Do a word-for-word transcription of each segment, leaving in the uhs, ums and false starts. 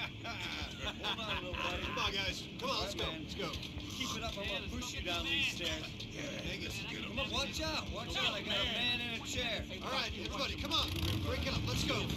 Hold on, little buddy. Come on, guys. Come on, let's go. Let's go. Keep it up, I'm gonna push you down these stairs. Yeah, Angus, get him. Come on, watch out, watch out. I got a man in a chair. All right, everybody, come on. Break it up. Let's go.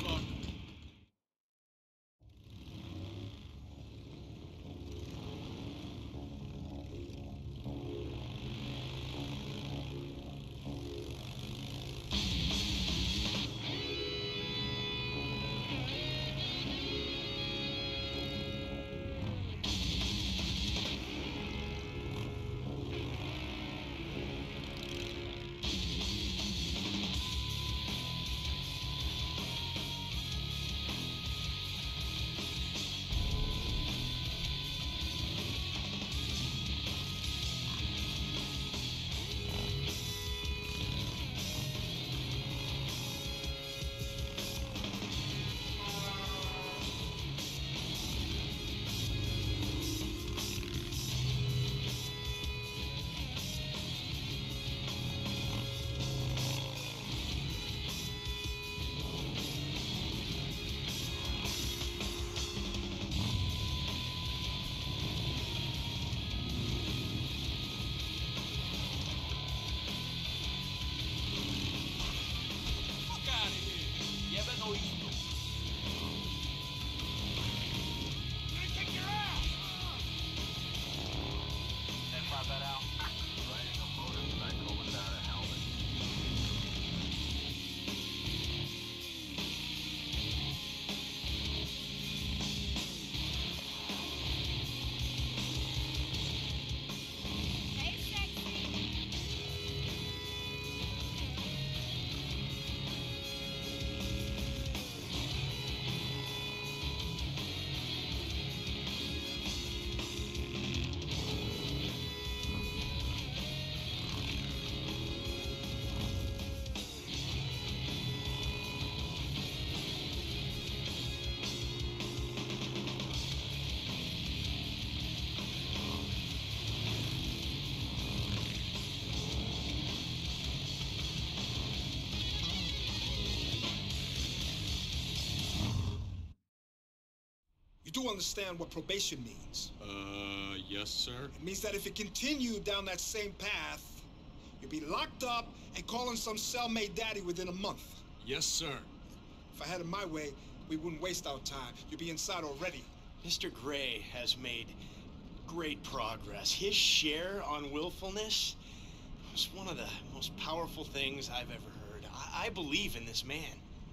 You do understand what probation means? Uh, yes, sir. It means that if you continue down that same path, you'll be locked up and calling some cellmate daddy within a month. Yes, sir. If I had it my way, we wouldn't waste our time. You'd be inside already. Mister Gray has made great progress. His share on willfulness was one of the most powerful things I've ever heard. I, I believe in this man.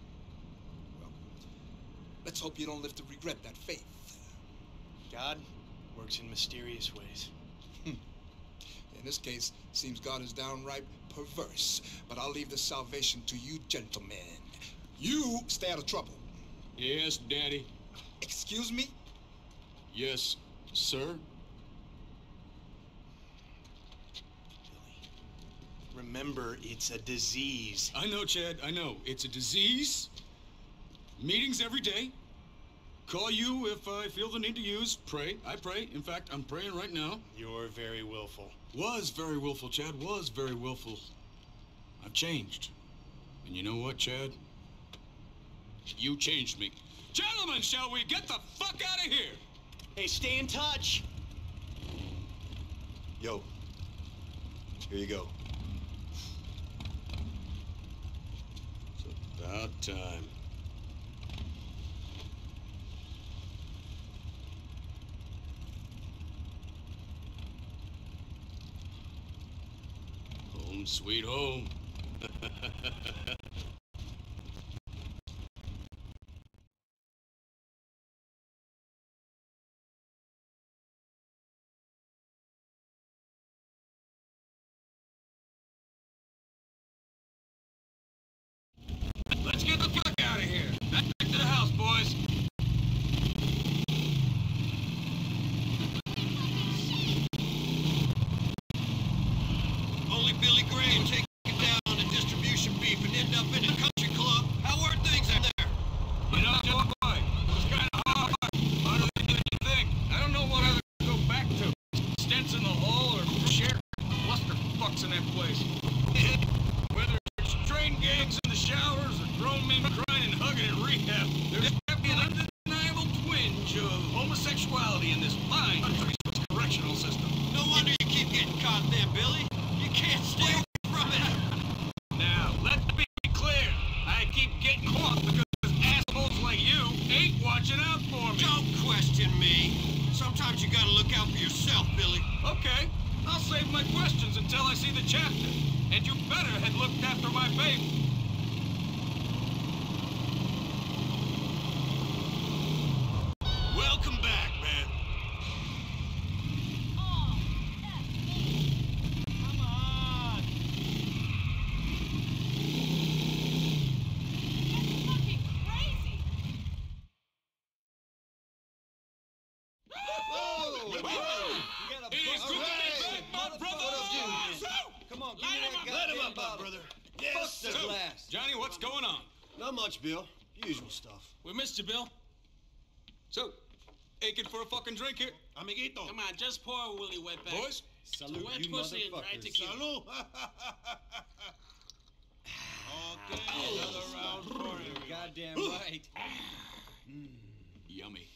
Let's hope you don't live to regret that faith. God works in mysterious ways. In this case, seems God is downright perverse. But I'll leave the salvation to you gentlemen. You stay out of trouble. Yes, Daddy. Excuse me? Yes, sir. Billy, remember, it's a disease. I know, Chad, I know. It's a disease. Meetings every day. Call you if I feel the need to use. Pray. I pray. In fact, I'm praying right now. You're very willful. Was very willful, Chad. Was very willful. I've changed. And you know what, Chad? You changed me. Gentlemen, shall we get the fuck out of here? Hey, stay in touch. Yo, here you go. It's about time. Home sweet home. Let's get the fuck out of here. Back to the house, boys. Only Billy Gray will take you down on a distribution beef and end up in a country club. How are things out there? You know, boy, it's kind of hard. Harder than you think. I don't know what other to go back to. Stents in the hall or share cluster fucks in that place. Whether it's train gangs in the showers or grown men crying and hugging in rehab, there's got to be an undeniable twinge of Sometimes you gotta look out for yourself, Billy. Okay, I'll save my questions until I see the chapter. And you better had looked after my baby. Welcome back, man. Oh, that's me. Come on. That's fucking crazy. Whoa! You got a It is bu- good to be Alright, back, my brother. motherfucker. So, Come on, give Light me him that up. goddamn Let him up, my bottle. brother. Yes, the so, glass. Johnny, what's going on? Not much, Bill. Usual stuff. We missed you, Bill. So, aching for a fucking drink here? Amiguito. Come on, just pour a Willy Wetback. Boys? Salute, wet you pussy and dry motherfuckers. tequila. Salud. Okay, another round for you. You're goddamn right. Yummy.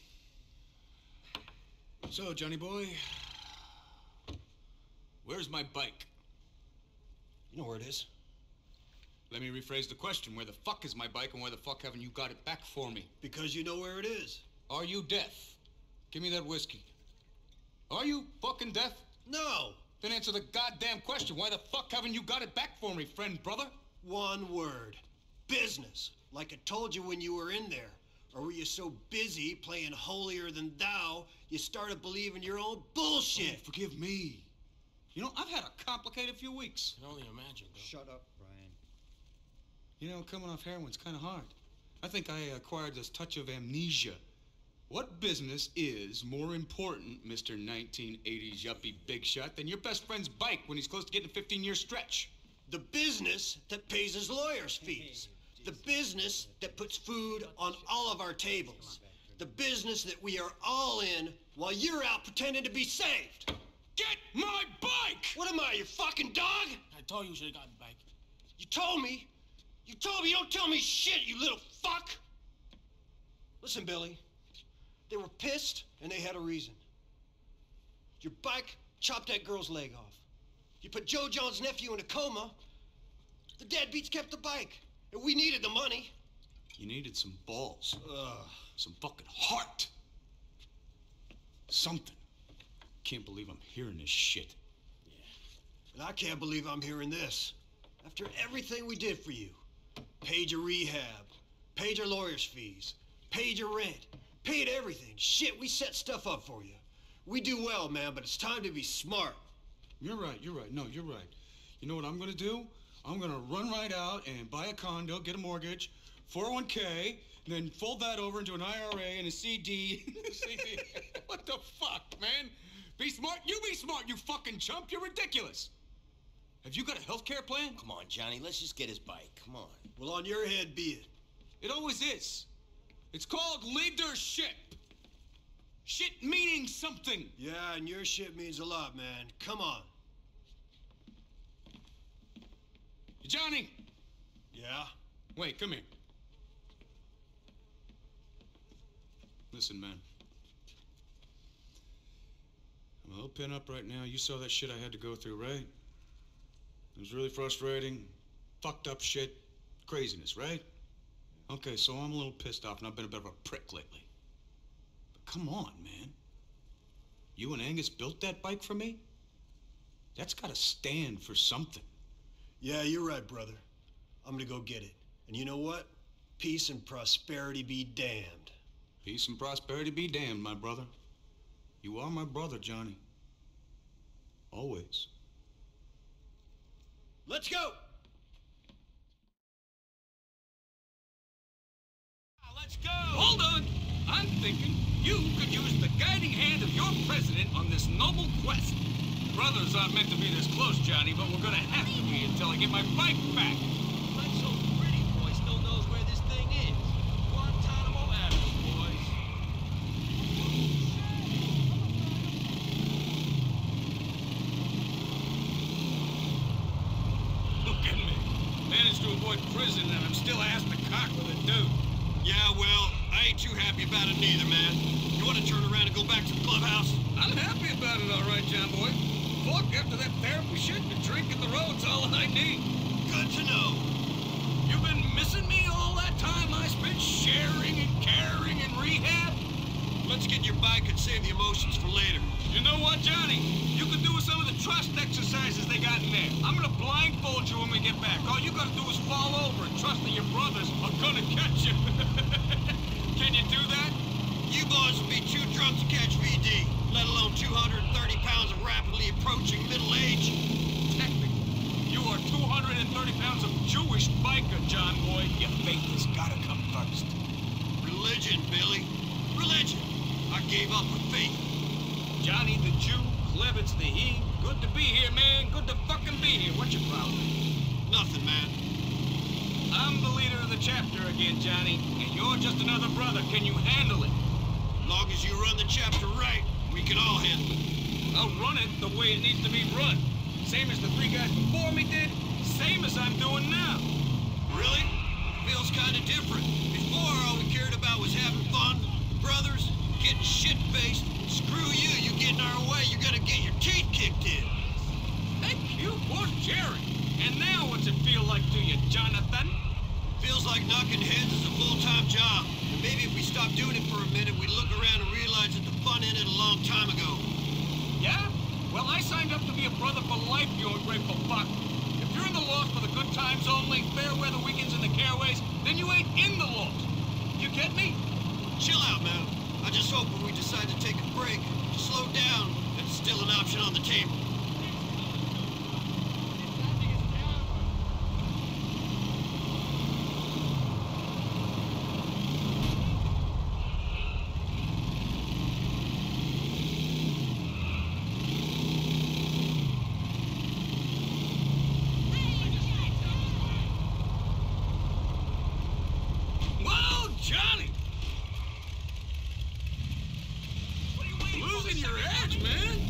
So, Johnny boy, where's my bike? You know where it is? Let me rephrase the question. Where the fuck is my bike, and where the fuck haven't you got it back for me? Because you know where it is. Are you deaf? Give me that whiskey. Are you fucking deaf? No. Then answer the goddamn question. Why the fuck haven't you got it back for me, friend, brother? One word. Business. Like I told you when you were in there. Or were you so busy playing holier than thou, you started believing your own bullshit? Oh, forgive me. You know, I've had a complicated few weeks. I can only imagine, Bill. Shut up, Brian. You know, coming off heroin's kind of hard. I think I acquired this touch of amnesia. What business is more important, Mister nineteen eighties yuppie big shot, than your best friend's bike when he's close to getting a fifteen-year stretch? The business that pays his lawyer's fees. The business that puts food on all of our tables. The business that we are all in while you're out pretending to be saved. Get my bike! What am I, your fucking dog? I told you you should have gotten back. You told me. You told me. You don't tell me shit, you little fuck. Listen, Billy. They were pissed, and they had a reason. Your bike chopped that girl's leg off. You put Joe John's nephew in a coma. The deadbeats kept the bike, and we needed the money. You needed some balls. Ugh. Some fucking heart. Something. Can't believe I'm hearing this shit. And I can't believe I'm hearing this. After everything we did for you. Paid your rehab. Paid your lawyer's fees. Paid your rent. Paid everything. Shit, we set stuff up for you. We do well, man, but it's time to be smart. You're right, you're right. No, you're right. You know what I'm gonna do? I'm gonna run right out and buy a condo, get a mortgage, four oh one K, and then fold that over into an I R A and a C D. C D. What the fuck, man? Be smart? You be smart, you fucking chump. You're ridiculous. Have you got a health care plan? Come on, Johnny, let's just get his bike. Come on. Well, on your head be it. It always is. It's called leadership. Shit meaning something. Yeah, and your shit means a lot, man. Come on. Johnny! Yeah? Wait, come here. Listen, man. I'm a little pin up right now. You saw that shit I had to go through, right? It was really frustrating. Fucked up shit. Craziness, right? Okay, so I'm a little pissed off and I've been a bit of a prick lately. But come on, man. You and Angus built that bike for me? That's gotta stand for something. Yeah, you're right, brother. I'm gonna go get it. And you know what? Peace and prosperity be damned. Peace and prosperity be damned, my brother. You are my brother, Johnny. Always. Let's go! Let's go! Hold on! I'm thinking you could use the guiding hand of your president on this noble quest. Brothers aren't meant to be this close, Johnny, but we're gonna have to be until I get my bike back. Like so pretty boy still knows where this thing is. Guantanamo Avenue, boys. Look at me. Managed to avoid prison and I'm still asked to cock with a dude. Yeah, well, I ain't too happy about it neither, man. You want to turn around and go back to the clubhouse? I'm happy about it, all right, John boy. Fuck, after that therapy shit, the drink and the road's all I need. Good to know. You've been missing me all that time I spent sharing and caring in rehab? Let's get your bike and save the emotions for later. You know what, Johnny? You could do some of the trust exercises they got in there. I'm gonna blindfold you when we get back. All you gotta do is fall over and trust that your brothers are gonna catch you. Can you do that? You boys will be too drunk to catch V D, let alone two hundred thirty pounds of rapidly approaching middle age. Technically, you are two hundred thirty pounds of Jewish biker, John Boy. Your faith has gotta come first. Religion, Billy. Religion. I gave up with faith. Johnny the Jew, Klevitz the he. Good to be here, man. Good to fucking be here. What you proud of? Nothing, man. I'm the leader of the chapter again, Johnny, and you're just another brother. Can you handle it? Long as you run the chapter right, we can all handle it. I'll run it the way it needs to be run. Same as the three guys before me did, same as I'm doing now. Really? Feels kind of different. Before, all we cared about was having fun, brothers, getting shit-faced. Screw you, you get in our way, you're gonna get your teeth kicked in. Thank you, poor Jerry. And now what's it feel like to you, Jonathan? Feels like knocking heads is a full-time job. And maybe if we stop doing it for a minute, we'd look around and realize that the fun ended a long time ago. Yeah? Well, I signed up to be a brother for life, you ungrateful fuck. If you're in the Lost for the good times only, fair weather weekends and the careways, then you ain't in the Lost. You get me? Chill out, man. I just hope when we decide to take a break, to slow down, it's still an option on the table. Johnny! Losing your edge, man!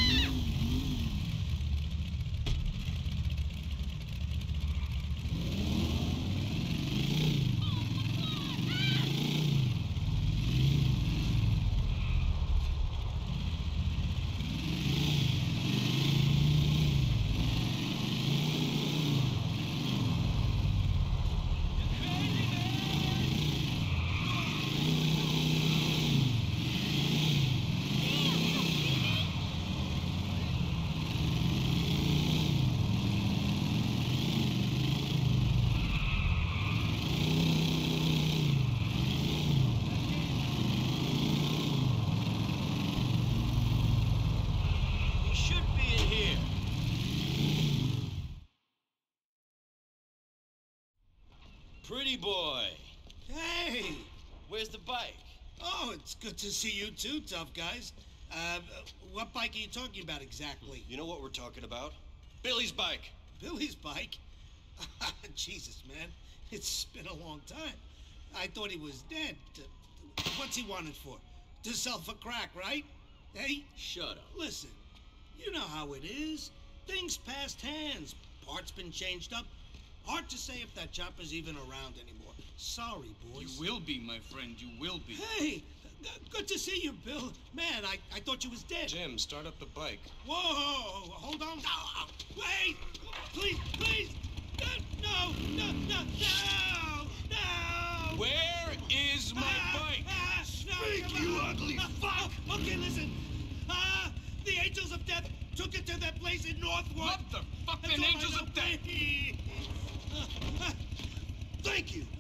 Pretty boy. Hey! Where's the bike? Oh, it's good to see you too, tough guys. Uh, what bike are you talking about exactly? You know what we're talking about? Billy's bike. Billy's bike? Jesus, man. It's been a long time. I thought he was dead. Uh, what's he wanted for? To sell for crack, right? Hey? Shut up. Listen, you know how it is. Things passed hands. Parts been changed up. Hard to say if that chopper's even around anymore. Sorry, boys. You will be, my friend. You will be. Hey! Good to see you, Bill. Man, I, I thought you was dead. Jim, start up the bike. Whoa! Hold on. No, wait! Please, please! No, no, no, no! No! Where is my Ah, bike? Ah, no, Speak, come you on. ugly Ah, fuck! oh, okay, listen. Ah, the Angels of Death took it to that place in Northwood. What the fucking That's all I Angels know. of Death? Ah, ah, thank you.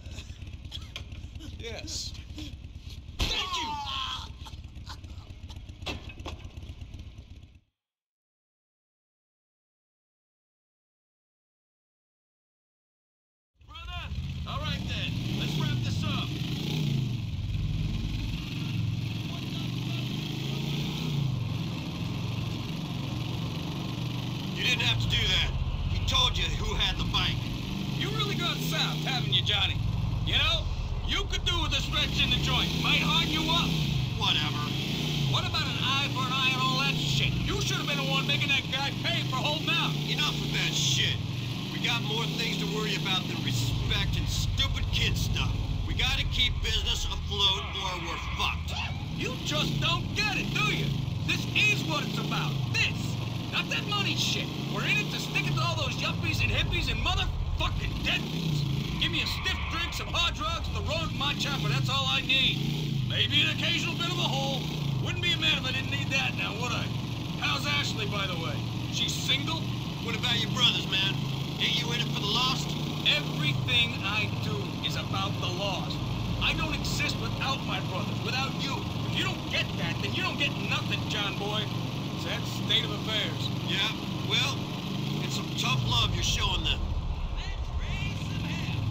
Yes. Thank you! Brother! All right then, let's wrap this up. You didn't have to do that. He told you who had the bike. You really gone south, haven't you, Johnny? You know, you could do with a stretch in the joint. Might harden you up. Whatever. What about an eye for an eye and all that shit? You should have been the one making that guy pay for holding out. Enough of that shit. We got more things to worry about than respect and stupid kid stuff. We gotta keep business afloat or we're fucked. You just don't get it, do you? This is what it's about. This. Not that money shit. We're in it to stick it to all those yuppies and hippies and motherfucking deadbeats. Give me a stiff drink, some hard drugs, the road, my chopper. That's all I need. Maybe an occasional bit of a hole. Wouldn't be a man if I didn't need that now, would I? How's Ashley, by the way? She's single? What about your brothers, man? Ain't you in it for the lost? Everything I do is about the lost. I don't exist without my brothers, without you. If you don't get that, then you don't get nothing, John boy. It's that state of affairs. Yeah, well, it's some tough love you're showing them. Let's raise some hell.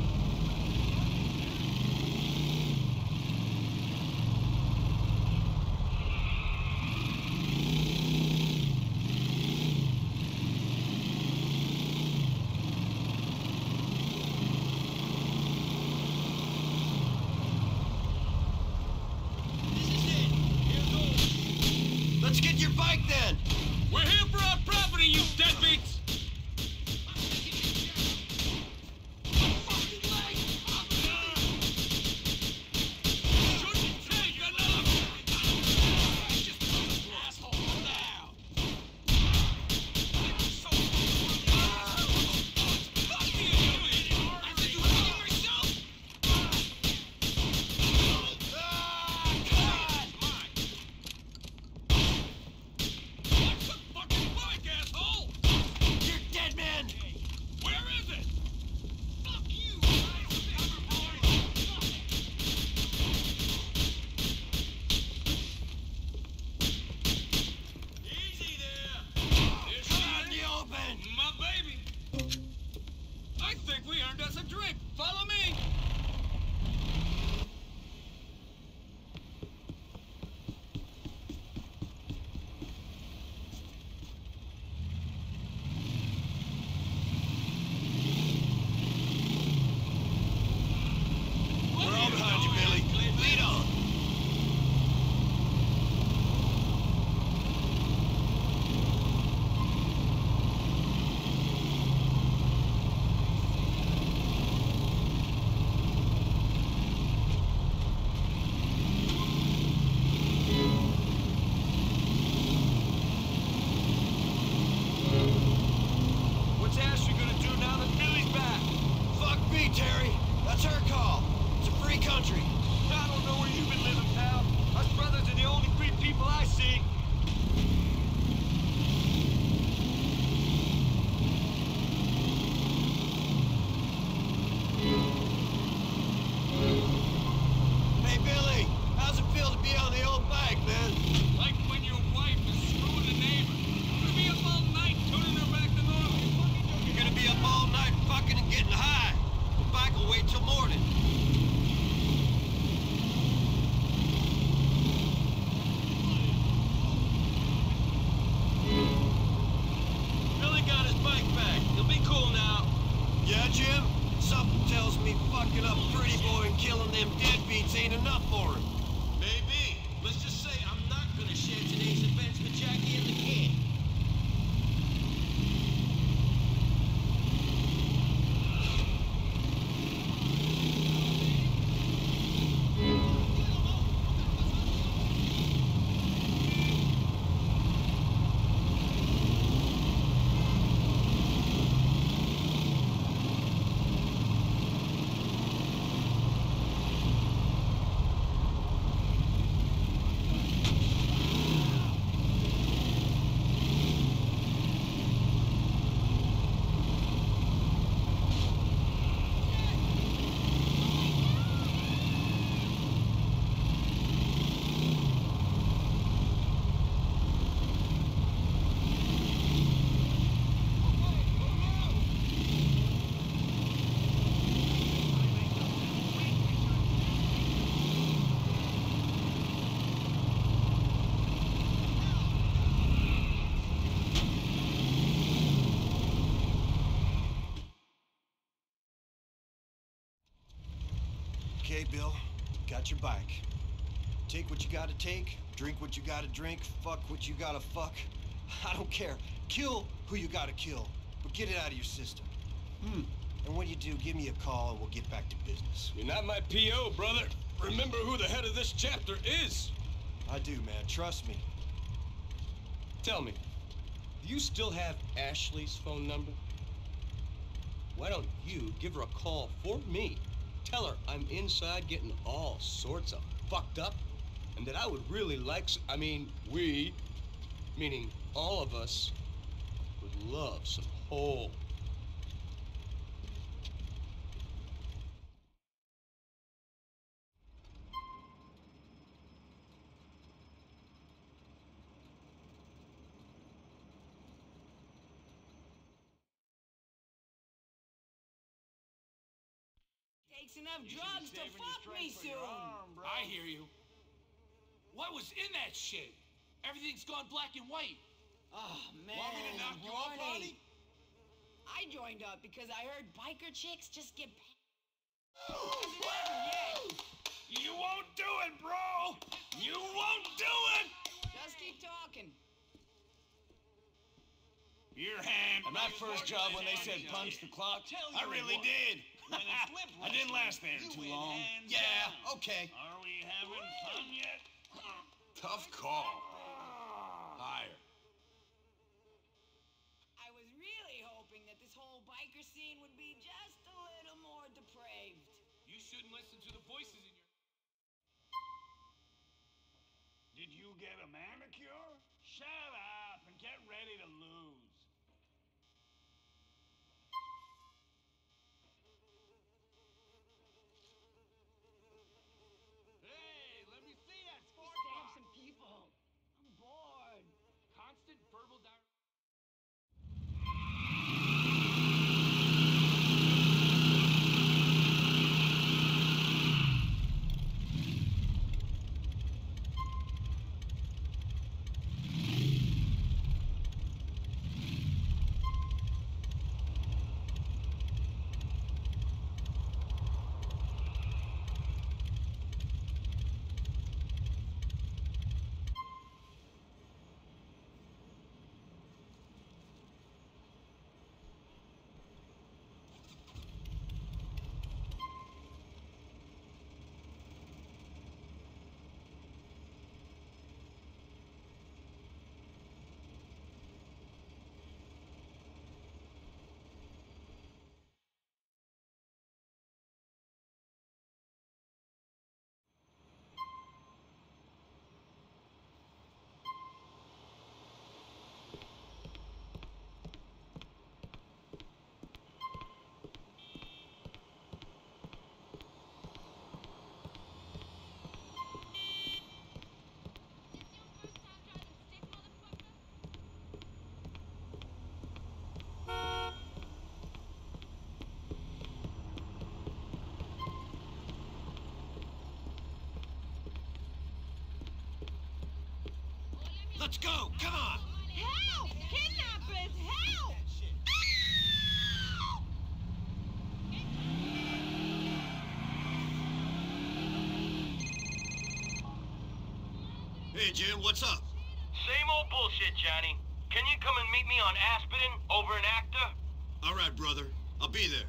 This is it. Here goes. Let's get your bike then. We're here for our property, you deadbeats! Shouldn't take another... Asshole, now! Fuck you, you idiot! I said you were hanging yourself! Ah, God! Mine! What's the fucking bike, asshole? You're dead, man. Where is it? Fuck you! Easy there! Here she Out in is. the open. My baby! I think we earned us a drink. Follow me! We're all behind you, Billy. Lead on. What's Ashley gonna do now that Billy's back? Fuck me, Terry. That's her call. It's a free country. I don't know where you've been living, pal. Us brothers are the only free people I see. Hey, Billy. How's it feel to be on the old bike, man? Like when your wife is screwing a neighbor. Gonna be up all night tuning her back to normal. You're gonna be up all night fucking and getting high. The bike will wait till morning. Billy got his bike back. He'll be cool now. Yeah, Jim? Something tells me fucking up Pretty Boy and killing them deadbeats ain't enough for him. Maybe. Let's just say I'm not gonna share today's events with Jackie and the kid. Okay, Bill. Got your bike. Take what you gotta take, drink what you gotta drink, fuck what you gotta fuck. I don't care. Kill who you gotta kill, but get it out of your system. Hmm. And when you do, give me a call and we'll get back to business. You're not my P O, brother. Remember who the head of this chapter is. I do, man. Trust me. Tell me, do you still have Ashley's phone number? Why don't you give her a call for me? Tell her I'm inside getting all sorts of fucked up, and that I would really like, s- I mean, we, meaning all of us, would love some whole. Takes enough drugs to fuck me soon. I hear you. What was in that shit? Everything's gone black and white. Oh, man. Want me to knock you off, horny. I joined up because I heard biker chicks just get paid. You won't do it, bro! You won't do it! Just keep talking. Your hand. And my first job when they said punch the clock, I really did. I didn't last there too long. Yeah, okay. Are we having fun yet? Tough call. Higher. I was really hoping that this whole biker scene would be just a little more depraved. You shouldn't listen to the voices in your... Did you get a manicure? Shut up and get ready to lose. Hey, let me see that sport Stab box. some people. I'm bored. Constant verbal diarrhea. Let's go! Come on! Help! Kidnappers! Help! Hey, Jim, what's up? Same old bullshit, Johnny. Can you come and meet me on Aspidin over in Acta? All right, brother. I'll be there.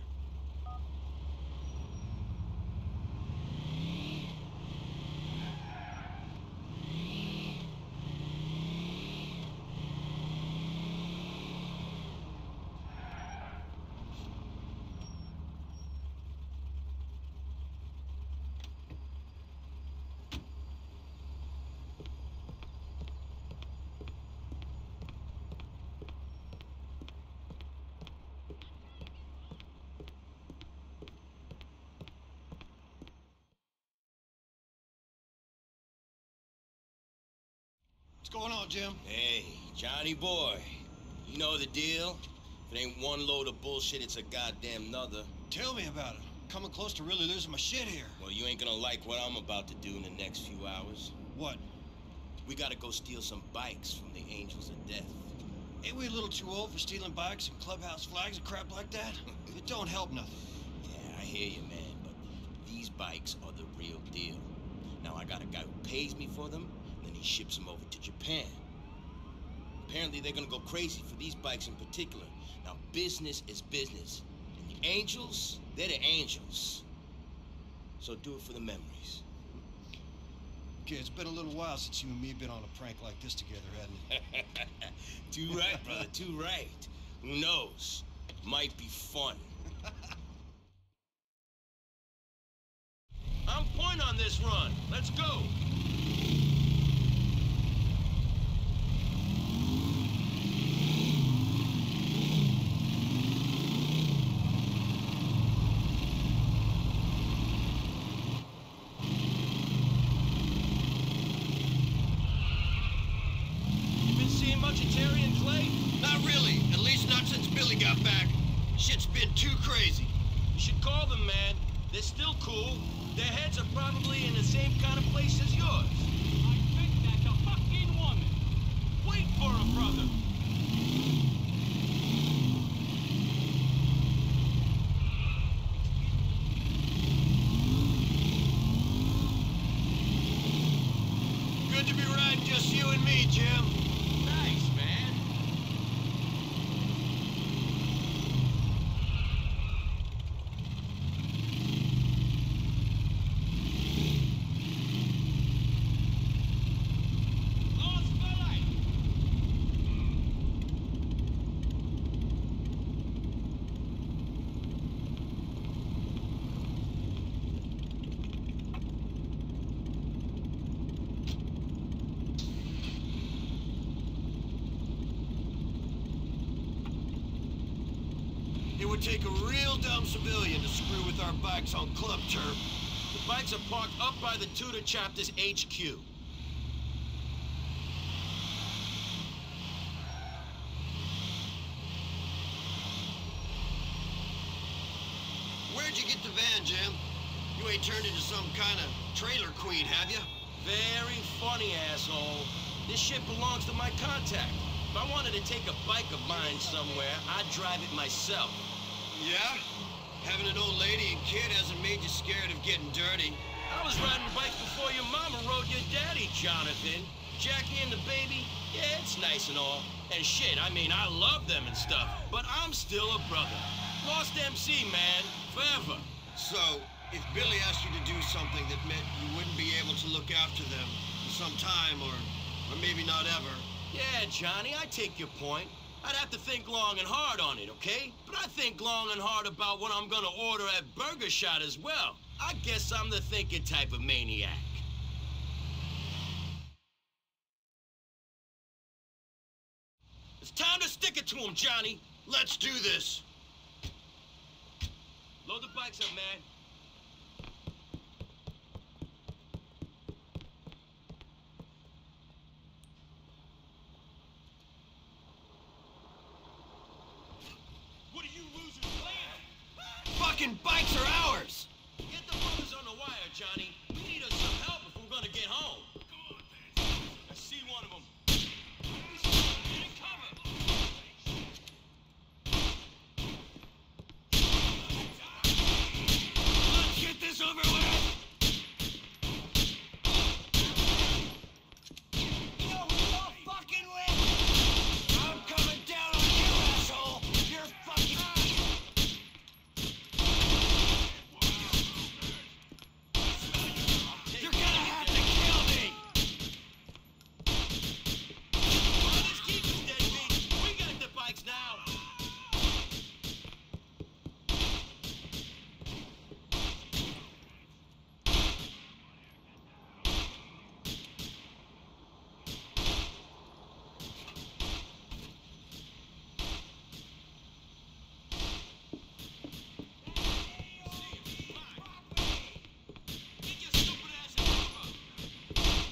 What's going on, Jim? Hey, Johnny boy. You know the deal? If it ain't one load of bullshit, it's a goddamn nother. Tell me about it. I'm coming close to really losing my shit here. Well, you ain't gonna like what I'm about to do in the next few hours. What? We gotta go steal some bikes from the Angels of Death. Ain't we a little too old for stealing bikes and clubhouse flags and crap like that? It don't help nothing. Yeah, I hear you, man, but these bikes are the real deal. Now, I got a guy who pays me for them, and then he ships them over to Japan. Apparently, they're gonna go crazy for these bikes in particular. Now, business is business. And the Angels, they're the Angels. So do it for the memories. Okay, it's been a little while since you and me have been on a prank like this together, hasn't it? Too right, brother, too right. Who knows? Might be fun. I'm pointing on on this run. Let's go. You been seeing much of Terry and Clay? Not really. At least not since Billy got back. Shit's been too crazy. You should call them, man. They're still cool. Their heads are probably in the same kind of place as yours. I think that's a fucking woman. Wait for her, brother. Good to be riding just you and me, Jim. Nice, man. Lost for life. It would take a real dumb civilian to screw with our bikes on club turf. The bikes are parked up by the Tudor chapter's H Q. Where'd you get the van, Jim? You ain't turned into some kind of trailer queen, have you? Very funny, asshole. This shit belongs to my contact. If I wanted to take a bike of mine somewhere, I'd drive it myself. Yeah? Having an old lady and kid hasn't made you scared of getting dirty. I was riding bikes before your mama rode your daddy, Jonathan. Jackie and the baby, yeah, it's nice and all. And shit, I mean, I love them and stuff, but I'm still a brother. Lost M C, man, forever. So, if Billy asked you to do something that meant you wouldn't be able to look after them for some time, or, or maybe not ever. Yeah, Johnny, I take your point. I'd have to think long and hard on it, okay? But I think long and hard about what I'm gonna order at Burger Shot as well. I guess I'm the thinking type of maniac. It's time to stick it to him, Johnny. Let's do this. Load the bikes up, man. What are you losers playing? Fucking bikes are ours! Get the brothers on the wire, Johnny. We need us some help if we're gonna get home. I see one of them. Get cover. Let's get this over with! Yo, we all fucking win! I'm coming down on you, asshole! You're fucking... You're gonna have to kill me! Let's keep us deadbeat. We got the bikes now. Get your stupid ass in cover.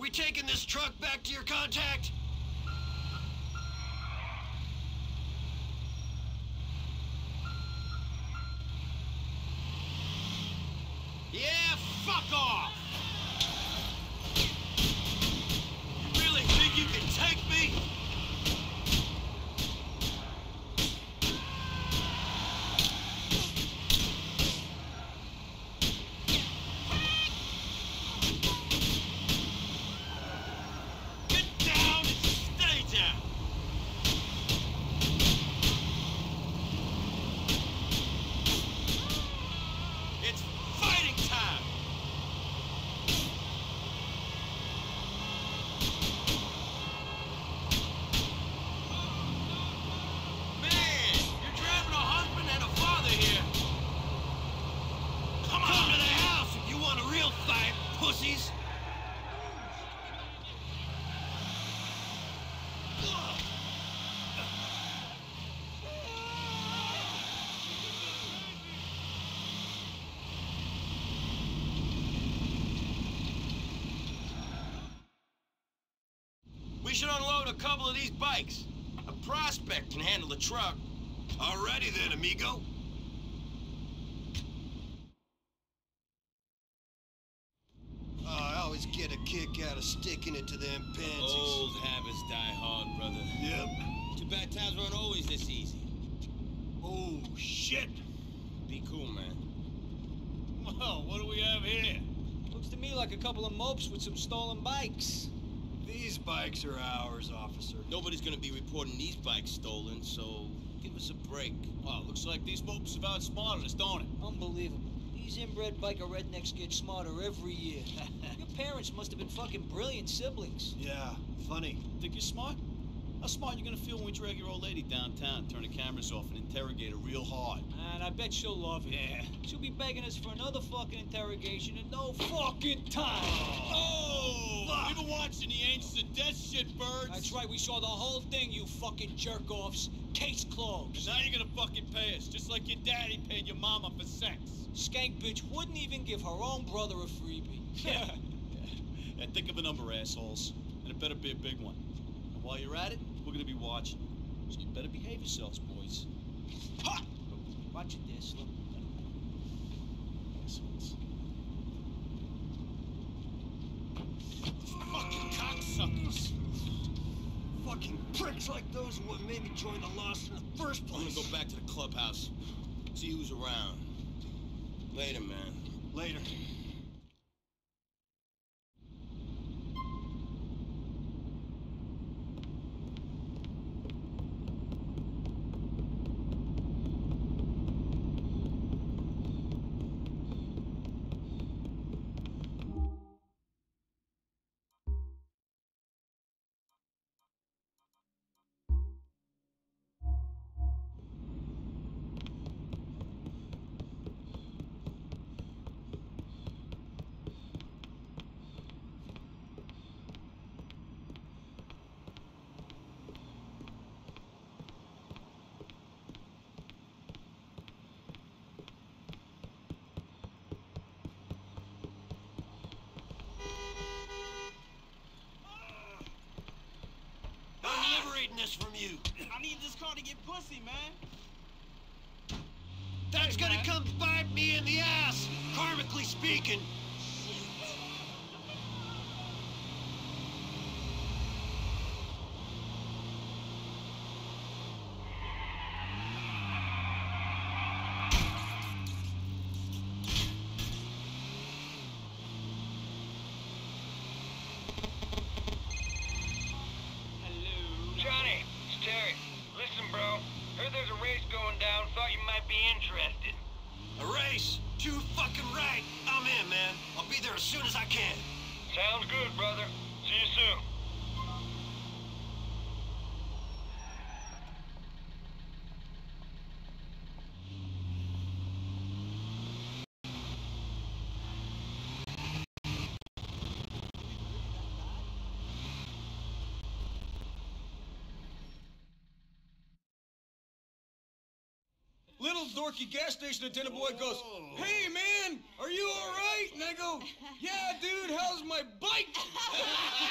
we taking this truck back to your contact? Yeah, fuck off! You really think you can take me? Pussies! We should unload a couple of these bikes. A prospect can handle the truck. Alrighty then, amigo. Oh, I always get a kick out of sticking it to them pansies. Old habits die hard, brother. Yep. Too bad times weren't always this easy. Oh, shit. Be cool, man. Well, what do we have here? Looks to me like a couple of mopes with some stolen bikes. These bikes are ours, officer. Nobody's gonna be reporting these bikes stolen, so give us a break. Well, looks like these mopes have outsmarted us, don't it? Unbelievable. These inbred biker rednecks get smarter every year. Your parents must have been fucking brilliant siblings. Yeah, funny. Think you're smart? How smart you gonna feel when we drag your old lady downtown, turn the cameras off, and interrogate her real hard? And I bet she'll love it. Yeah. She'll be begging us for another fucking interrogation in no fucking time. Oh! Fuck. We been watching the Angels of Death shit, birds. That's right, we saw the whole thing, you fucking jerk-offs. Case closed. And now you're gonna fucking pay us, just like your daddy paid your mama for sex. Skank bitch wouldn't even give her own brother a freebie. Yeah. Yeah, think of a number, assholes. And it better be a big one. And while you're at it, we're gonna be watching. So you better behave yourselves, boys. Ha! Watch it there, Slim. Assholes. Fucking cocksuckers. Fucking pricks like those are what made me join the Lost in the first I'm gonna place. go back to the clubhouse, see who's around. Later, man. Later. I'm liberating this from you. I need this car to get pussy, man. That's gonna come bite me in the ass, karmically speaking. Johnny, it's Terry. Listen, bro. Heard there's a race going down. Thought you might be interested. A race? Too fucking right. I'm in, man. I'll be there as soon as I can. Sounds good, brother. See you soon. Little dorky gas station attendant boy goes, "Hey man, are you all right?" And I go, "Yeah, dude, how's my bike?"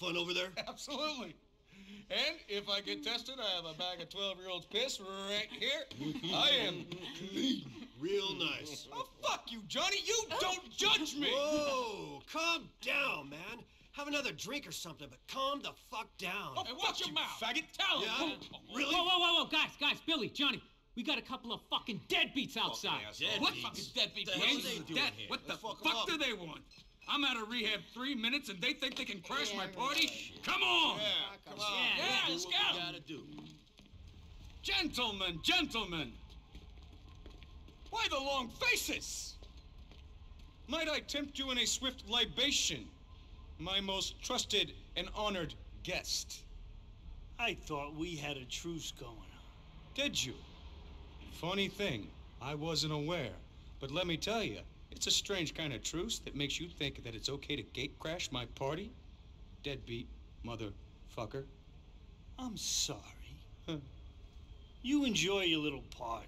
fun over there? Absolutely. And if I get tested, I have a bag of twelve-year-old's piss right here. I am clean. Real nice. Oh, fuck you, Johnny. You don't judge me. Whoa, calm down, man. Have another drink or something, but calm the fuck down. Oh, hey, watch your mouth, faggot. Tell him. Yeah? Oh, Really? Whoa, whoa, whoa, whoa, guys, guys, Billy, Johnny, we got a couple of fucking deadbeats outside. Deadbeats. What fucking deadbeat The hell games? are they doing Dead. here? What the Let's fuck 'em fuck up. do they want? I'm out of rehab three minutes and they think they can crash Yeah, my right. party? Come on! Yeah, come on. Yeah, Yeah, Do let's what we go! gotta do. Gentlemen, gentlemen! Why the long faces? Might I tempt you in a swift libation, my most trusted and honored guest? I thought we had a truce going on. Did you? Funny thing, I wasn't aware. But let me tell you, it's a strange kind of truce that makes you think that it's okay to gate crash my party? Deadbeat motherfucker. I'm sorry. Huh. You enjoy your little party.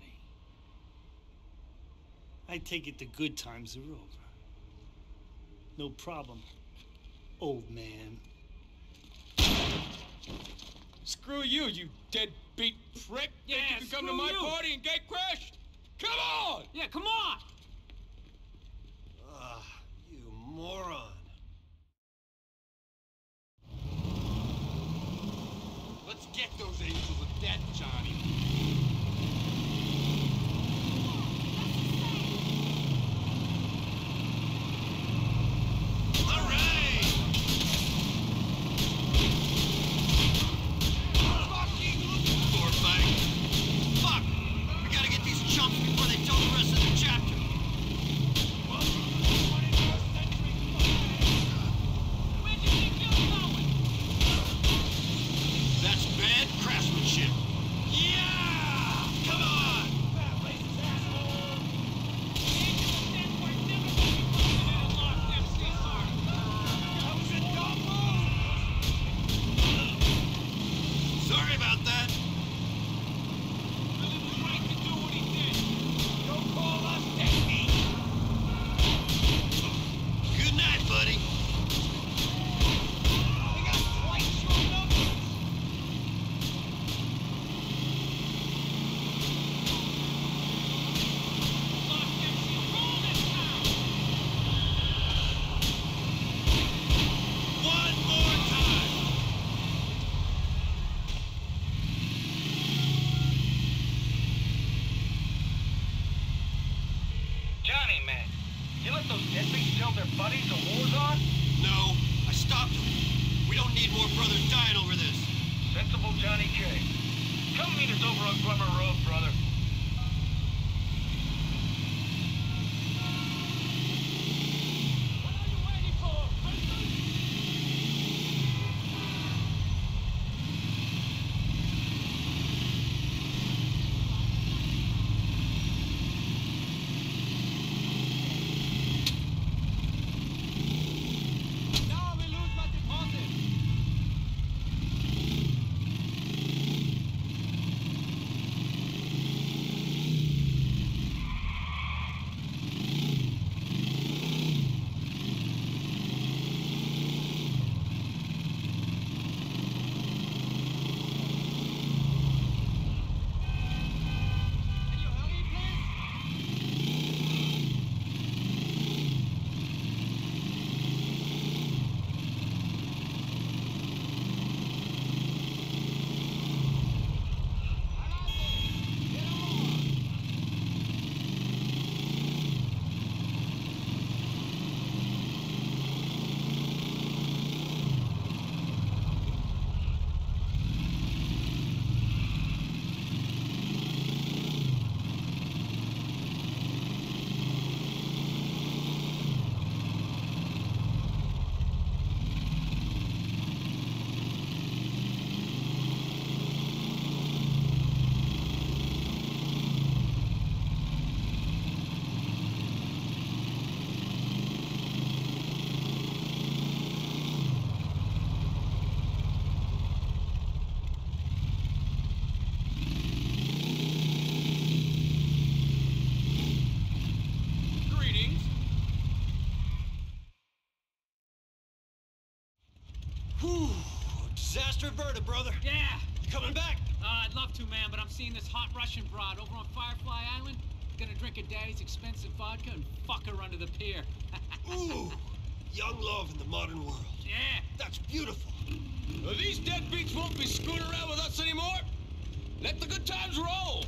I take it the good times are over. No problem, old man. Screw you, you deadbeat prick. Yeah, Think you can come to screw my you. party and gate crash? Come on! Yeah, come on! Ah, you moron. Let's get those angels of death, Johnny. All right. Poor fight. Fuck. We gotta get these chumps before they tell the rest of the chapter. Where do you think you're going? That's bad craftsmanship. Yeah! Come on! Sorry about that. Good night, buddy. One more time. Johnny, man, you let those deadbeats tell their buddies the war's on? No, I stopped him. We don't need more brothers dying over this. Sensible Johnny J. Come meet us over on Glummer Road, brother. Traverta, brother. Yeah. You coming back? Uh, I'd love to, man, but I'm seeing this hot Russian broad over on Firefly Island. Gonna drink her daddy's expensive vodka and fuck her under the pier. Ooh, young love in the modern world. Yeah. That's beautiful. Well, these deadbeats won't be screwing around with us anymore. Let the good times roll.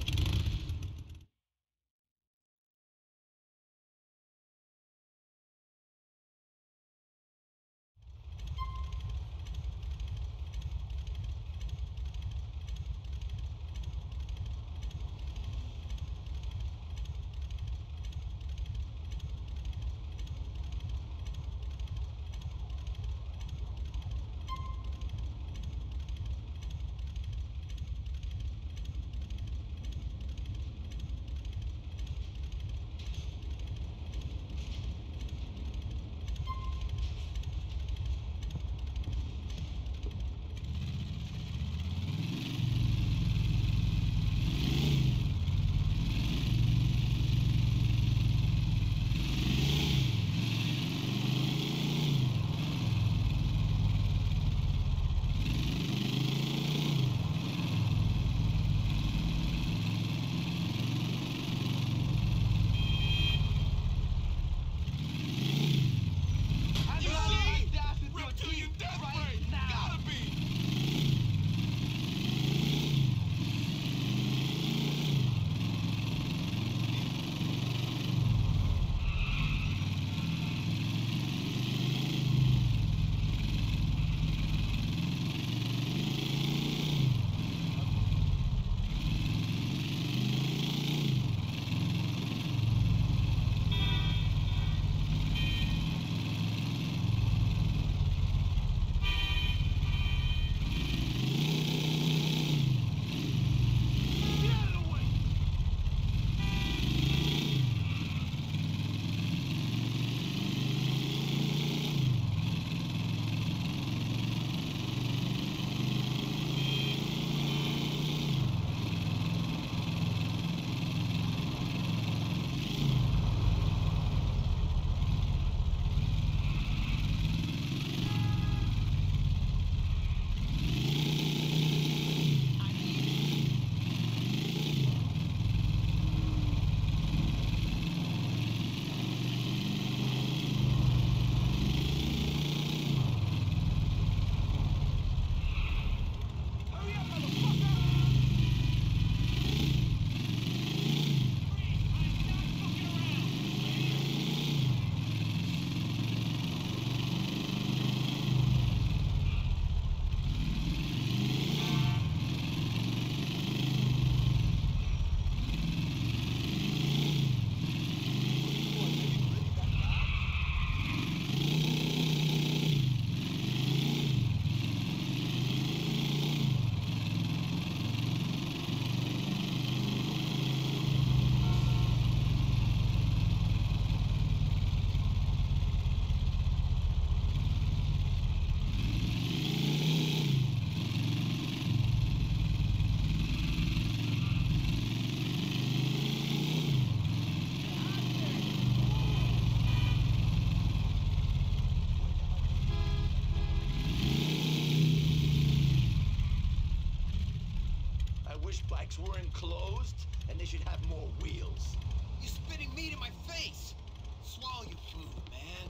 bikes were enclosed, and they should have more wheels. You're spitting meat in my face. Swallow your food, man.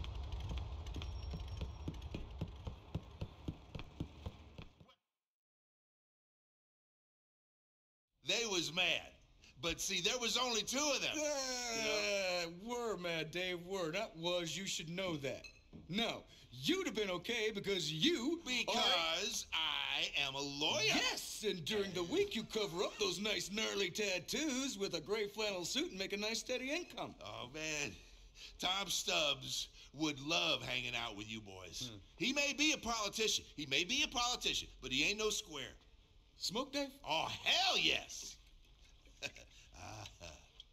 They was mad. But see, there was only two of them. Uh, were mad, Dave, were. Not was, you should know that. No, you'd have been okay because you Because are... I am a lawyer. Yes, and during the week you cover up those nice gnarly tattoos with a gray flannel suit and make a nice steady income. Oh, man. Tom Stubbs would love hanging out with you boys. Hmm. He may be a politician. He may be a politician, but he ain't no square. Smoke, Dave? Oh, hell yes. uh-huh.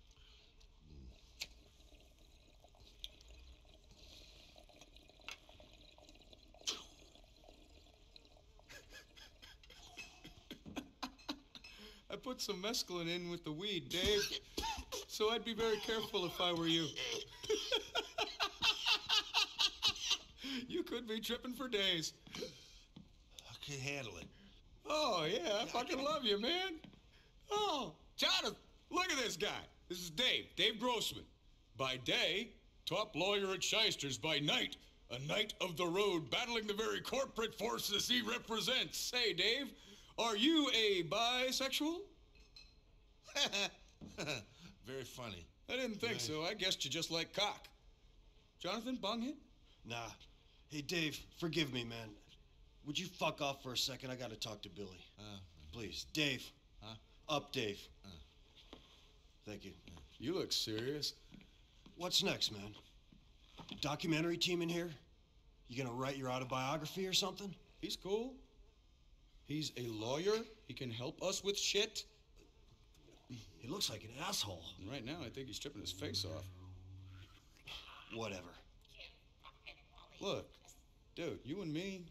I put some mescaline in with the weed, Dave, so I'd be very careful if I were you. You could be tripping for days. I can handle it. Oh, yeah, I fucking love you, man. Oh, Jonathan, look at this guy. This is Dave, Dave Grossman. By day, top lawyer at Shysters. By night, a knight of the road battling the very corporate forces he represents. Hey, Dave, are you a bisexual? Very funny. I didn't think so. I guessed you just like cock. Jonathan, bung hit? Nah. Hey, Dave, forgive me, man. Would you fuck off for a second? I gotta talk to Billy. Uh, Please. Dave. Huh? Up, Dave. Uh. Thank you. You look serious. What's next, man? Documentary team in here? You gonna write your autobiography or something? He's cool. He's a lawyer. He can help us with shit. He looks like an asshole. And right now, I think he's stripping his face off. Whatever. Look, dude, you and me.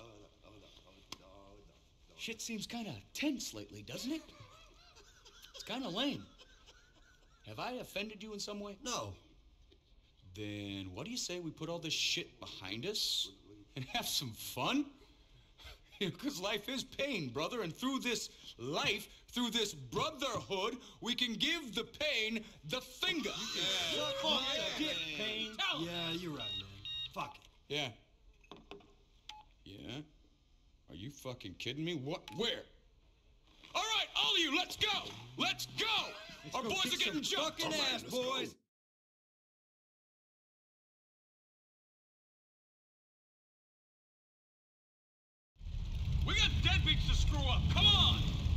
Shit seems kind of tense lately, doesn't it? It's kind of lame. Have I offended you in some way? No. Then what do you say we put all this shit behind us and have some fun? Because life is pain, brother, and through this life, through this brotherhood, we can give the pain the finger. Yeah, Suck my dick, pain. Yeah, you're right, man. Fuck it. Yeah. Yeah? Are you fucking kidding me? What? Where? All right, all of you, let's go! Let's go! Let's Our go boys kick are getting some jumped. fucking All right, ass, let's go. boys. We got deadbeats to screw up. Come on!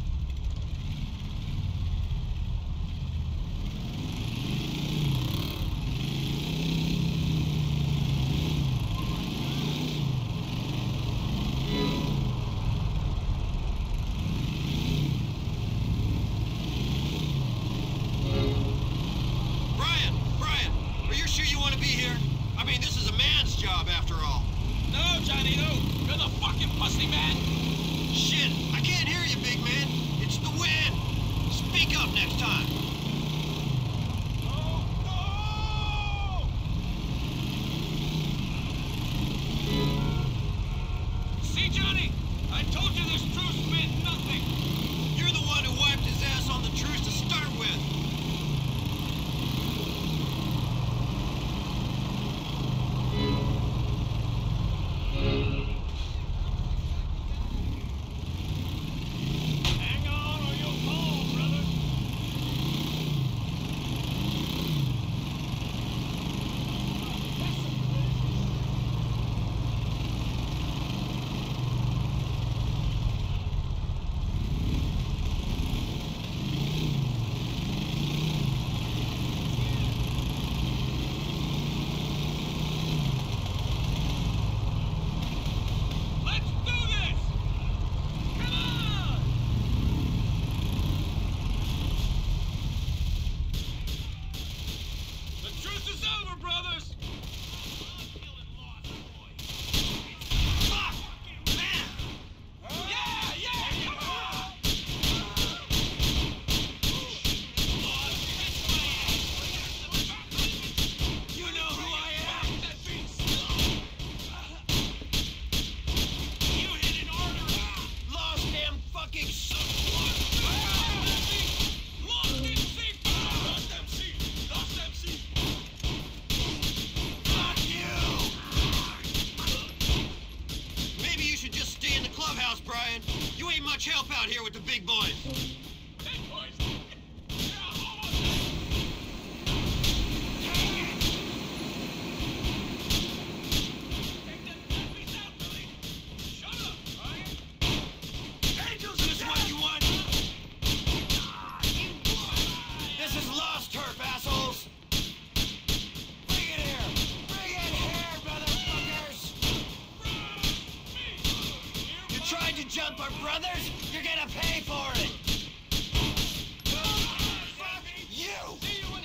Brian! Brian! Are you sure you want to be here? I mean, this is a man's job after all. No, Johnny, no. You're the fucking pussy, man. Shit! I can't hear you, big man. It's the wind. Speak up next time. See, Johnny? I told you this truce meant nothing. You're the one who wiped his ass on the truce to start with. Hang on or you'll fall, brother. Let's do this! Come on! The truce is over, brothers! Fuck! Man! Yeah, yeah! You know who I am! You hit an artery! Lost damn fucking son. Lost M C! Lost M C! Lost M C! Fuck you! Maybe you should just stay in the clubhouse, Brian. You ain't much help out here with the big boys. Hey, boys! Yeah, almost Take them deadbeats out, Billy! Shut up, Brian! Angels, is this what you want? This is lost turf, assholes! Bring it here! Bring it here, motherfuckers! You tried to jump our brothers? You're gonna pay for it! Fuck you!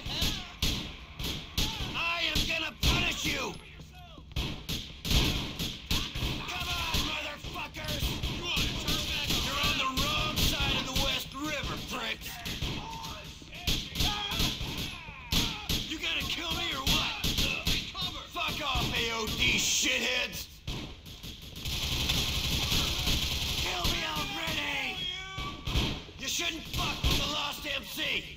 I am gonna punish you! Come on, motherfuckers! You're on the wrong side of the West River, pricks! You gonna kill me or what? Fuck off, A O D shitheads! Kill me already! shouldn't fuck with the Lost M C!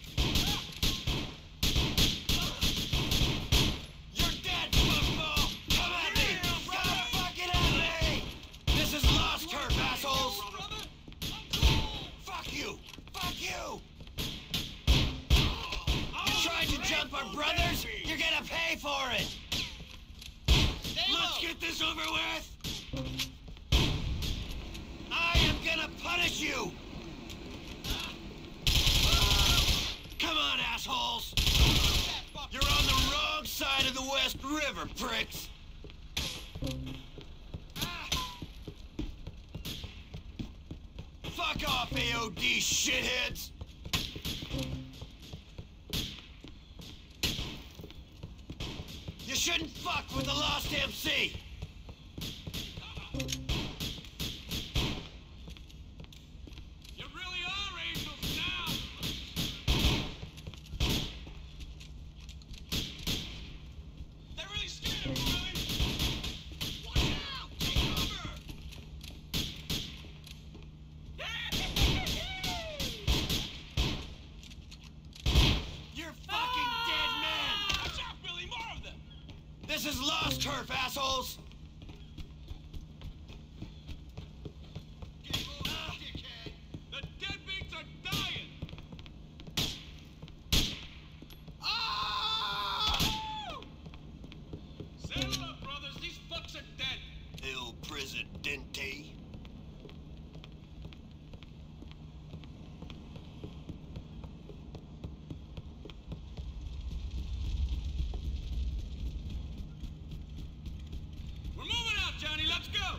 You're dead, fuckball! Come at me! Come fucking at me! This is Lost Turf, assholes! Fuck you! Fuck you! You tried to jump our brothers? You're gonna pay for it! Let's get this over with! I am gonna punish you! Come on, assholes! You're on the wrong side of the West River, pricks! Fuck off, A O D shitheads! You shouldn't fuck with the Lost M C! You really are angels now! They're really scared of you, Billy! Watch out! Take cover! You're fucking dead men! Watch out, Billy! More of them! This is Lost Turf, assholes! The deadbeats are dying! Settle up, brothers. These fucks are dead. Il Presidente. We're moving out, Johnny. Let's go.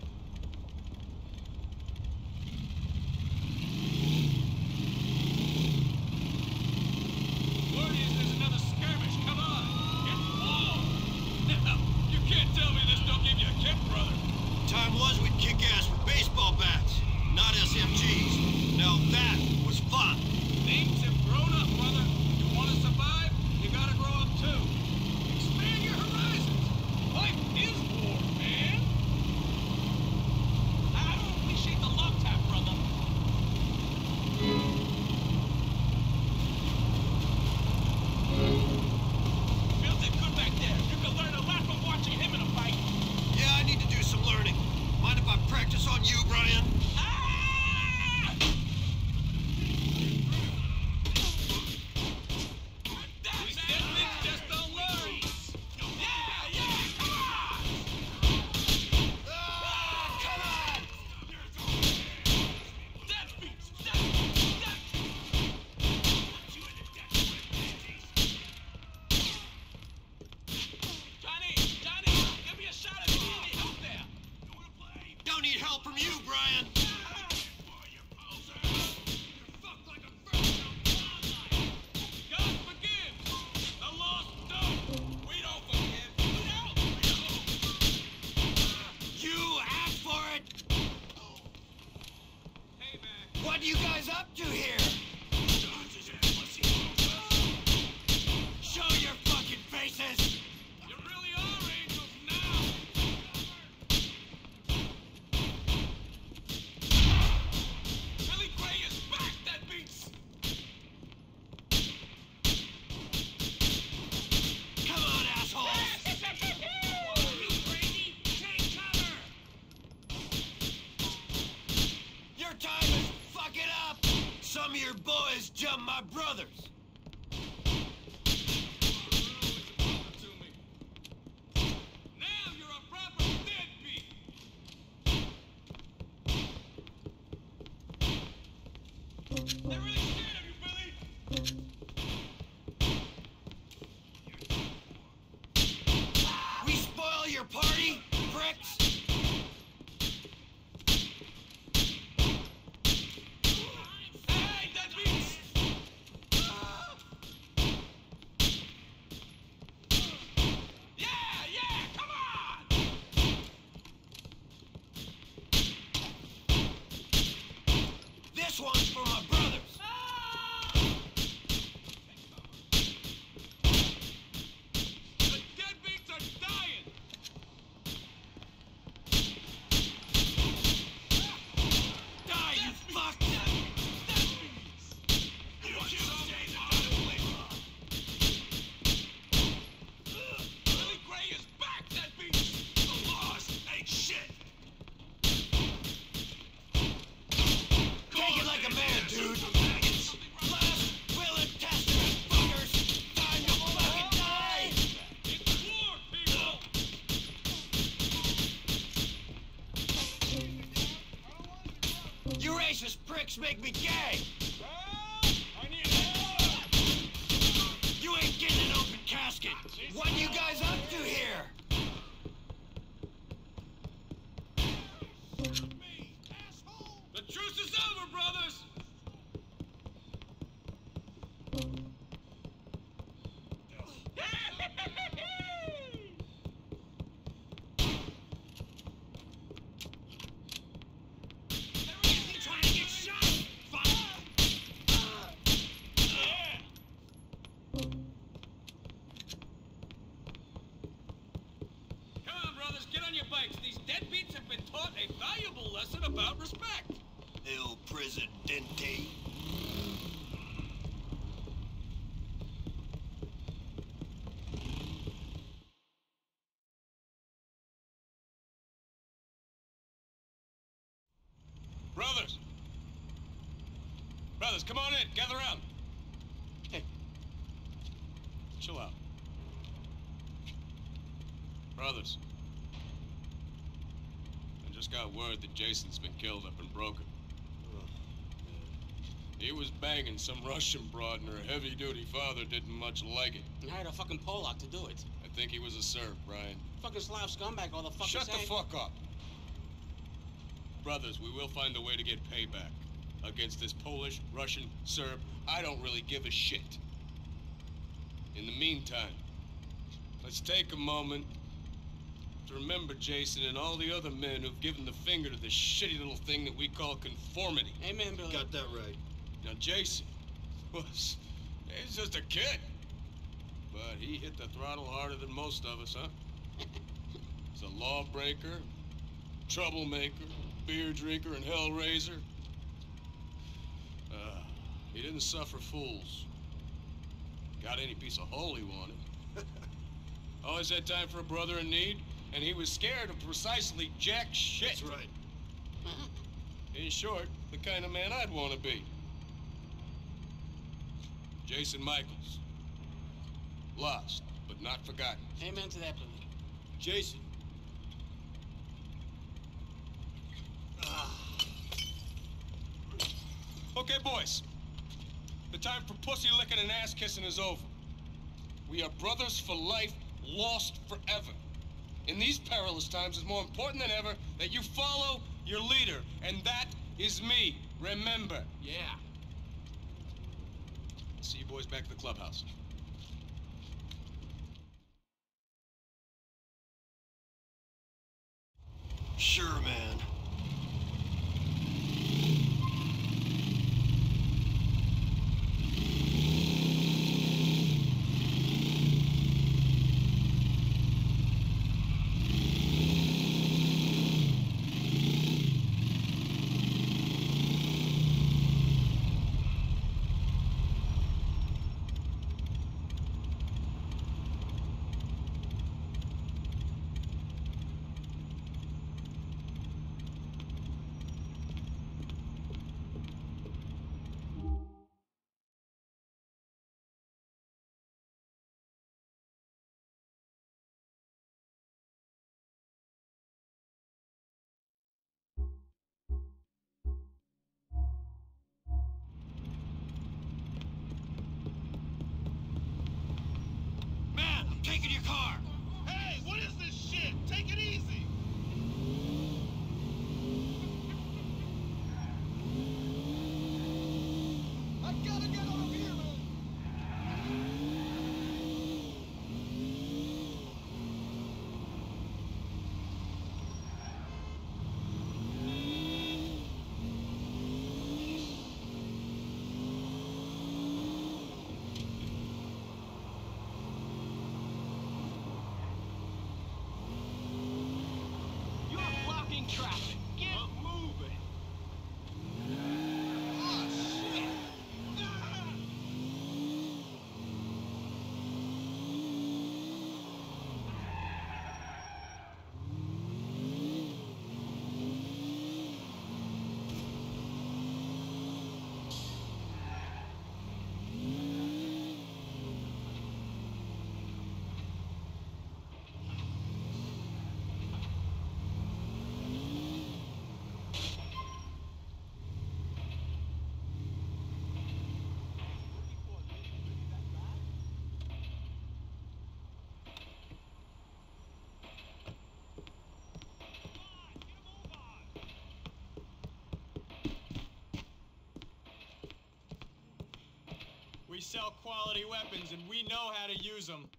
Word is there's another skirmish. Come on. Get warm. Now, you can't tell me this don't give you a kick, brother. Time was we'd kick ass with baseball bats, not S M Gs. Now that was fun. Things have grown up, brother. You want to survive? You gotta grow up too. Expand your horizons. Life is war, man. I don't appreciate the love tap, brother. Feels it good back there. You can learn a lot from watching him in a fight. Yeah, I need to do some learning. Mind if I practice on you, Brian? These deadbeats just don't learn. Yeah, yeah, come on! Ah, come on! Deadbeats, deadbeats, Johnny, Johnny, give me a shot if you need any help there. Don't need help from you, Brian. God forgives. The lost don't. We don't forgive. We don't. You asked for it. Hey, man. What are you guys up to here? Show your fucking faces. You really are angels now. Billy Gray is back, deadbeats. Come on, assholes. You crazy? Take cover. Your time is fucking up. Some of your boys jumped my brothers. Now you're a proper deadbeat. They're really scared of you, Billy. We spoil your party, pricks. Hey, deadbeats. Yeah, yeah, come on. This one's for my brothers. The deadbeats are dying. Die, you fuck. pricks make me gay! I need help! You ain't getting an open casket! What are you guys up to here? The truce is over, brothers! These deadbeats have been taught a valuable lesson about respect. Il Presidente. Brothers! Brothers, come on in. Gather around. Hey. Chill out. Brothers. Just got word that Jason's been killed up in Broken. He was banging some Russian broad and her heavy-duty father didn't much like it. He hired a fucking Polak to do it. I think he was a Serb, Brian. Fucking Slav scumbag, all the fucking Shut the fuck up. Brothers, we will find a way to get payback against this Polish, Russian, Serb. I don't really give a shit. In the meantime, let's take a moment to remember Jason and all the other men who've given the finger to this shitty little thing that we call conformity. Amen, Billy. Got that right. Now, Jason was... he's just a kid. But he hit the throttle harder than most of us, huh? He's a lawbreaker, troublemaker, beer drinker, and hellraiser. Uh, he didn't suffer fools. Got any piece of hole he wanted. Always had time for a brother in need. And he was scared of precisely jack shit. That's right. In short, the kind of man I'd want to be. Jason Michaels. Lost, but not forgotten. Amen to that, Billy. Jason. Okay, boys. The time for pussy licking and ass kissing is over. We are brothers for life, lost forever. In these perilous times, it's more important than ever that you follow your leader, and that is me. Remember. Yeah. See you boys back at the clubhouse. Sure, man. Taking your car! Hey, what is this shit? Take it easy! I gotta get out of here, man! We sell quality weapons and we know how to use them.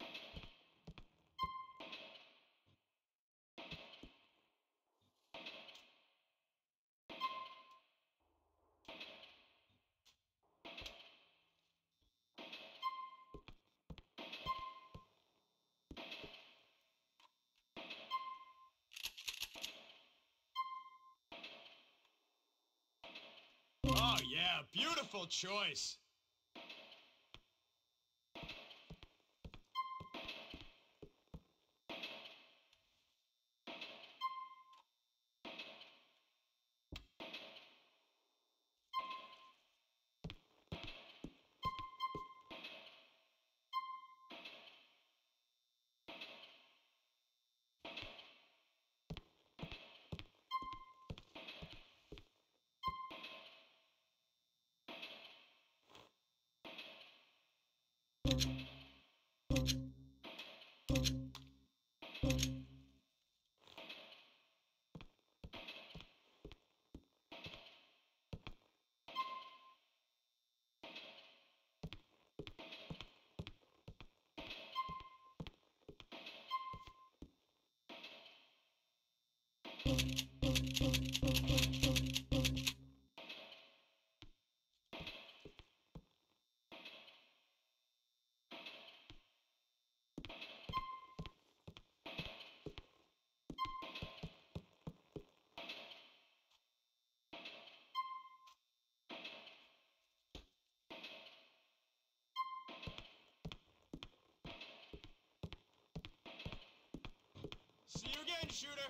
Oh yeah, beautiful choice. See you again, shooter.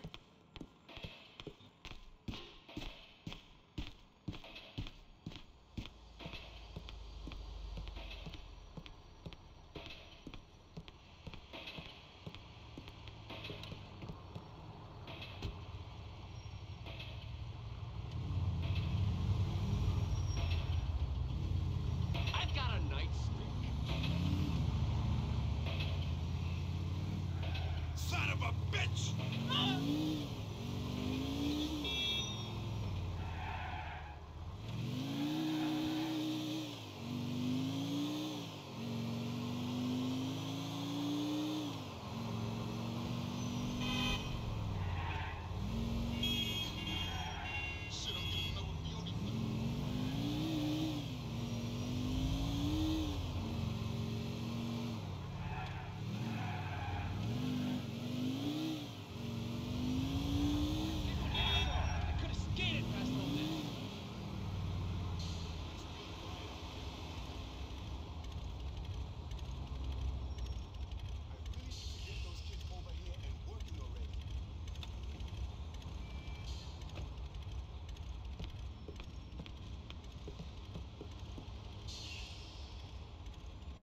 I've got a nightstick. Son of a bitch!